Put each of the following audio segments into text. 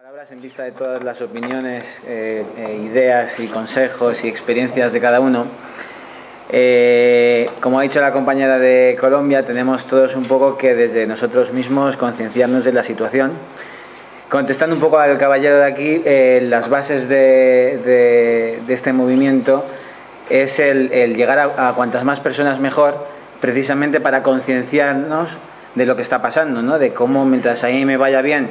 Palabras en vista de todas las opiniones, ideas y consejos y experiencias de cada uno. Como ha dicho la compañera de Colombia, tenemos todos un poco que desde nosotros mismos concienciarnos de la situación. Contestando un poco al caballero de aquí, las bases de este movimiento es el llegar a cuantas más personas mejor, precisamente para concienciarnos de lo que está pasando, ¿no? De cómo mientras a mí me vaya bien,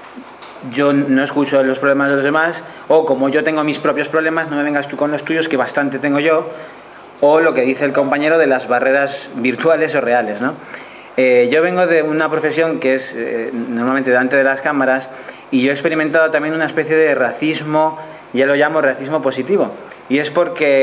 yo no escucho los problemas de los demás, o como yo tengo mis propios problemas, no me vengas tú con los tuyos, que bastante tengo yo, o lo que dice el compañero de las barreras virtuales o reales, ¿no? Yo vengo de una profesión que es normalmente delante de las cámaras, y yo he experimentado también una especie de racismo, ya lo llamo racismo positivo, y es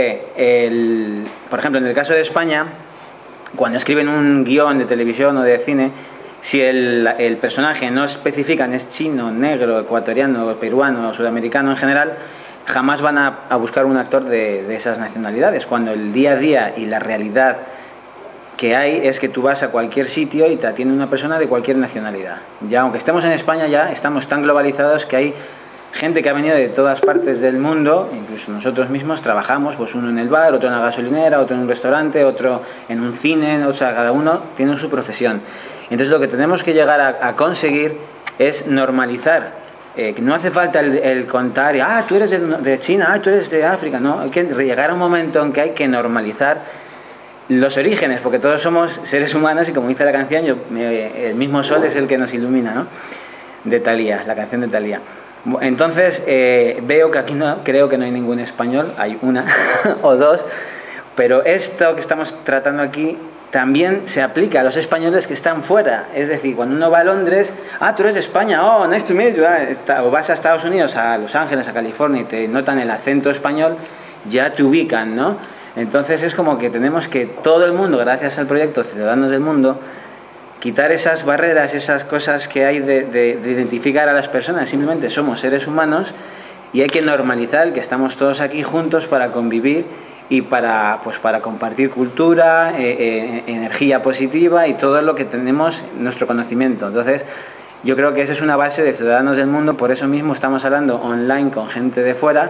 porque, por ejemplo, en el caso de España, cuando escriben un guión de televisión o de cine, si el personaje no especifican es chino, negro, ecuatoriano, peruano o sudamericano en general, jamás van a buscar un actor de esas nacionalidades, cuando el día a día y la realidad que hay es que tú vas a cualquier sitio y te atiende una persona de cualquier nacionalidad. Ya aunque estemos en España, ya estamos tan globalizados que hay gente que ha venido de todas partes del mundo, incluso nosotros mismos trabajamos, pues uno en el bar, otro en la gasolinera, otro en un restaurante, otro en un cine, o sea, cada uno tiene su profesión. Entonces lo que tenemos que llegar a conseguir es normalizar, que no hace falta el contar, tú eres de China, tú eres de África, no, hay que llegar a un momento en que hay que normalizar los orígenes, porque todos somos seres humanos y como dice la canción, el mismo sol es el que nos ilumina, ¿no? De Thalía, la canción de Thalía. Entonces veo que aquí creo que no hay ningún español, hay una o dos, pero esto que estamos tratando aquí también se aplica a los españoles que están fuera. Es decir, cuando uno va a Londres, tú eres de España, oh, nice to meet you, o vas a Estados Unidos, a Los Ángeles, a California, y te notan el acento español, ya te ubican, ¿no? Entonces es como que tenemos que todo el mundo, gracias al proyecto Ciudadanos del Mundo, quitar esas barreras, esas cosas que hay de identificar a las personas. Simplemente somos seres humanos y hay que normalizar el que estamos todos aquí juntos para convivir y para compartir cultura, energía positiva y todo lo que tenemos, nuestro conocimiento. Entonces, yo creo que esa es una base de Ciudadanos del Mundo, por eso mismo estamos hablando online con gente de fuera,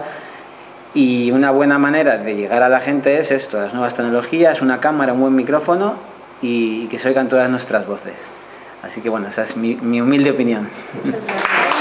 y una buena manera de llegar a la gente es esto, las nuevas tecnologías, una cámara, un buen micrófono y que se oigan todas nuestras voces. Así que bueno, esa es mi humilde opinión.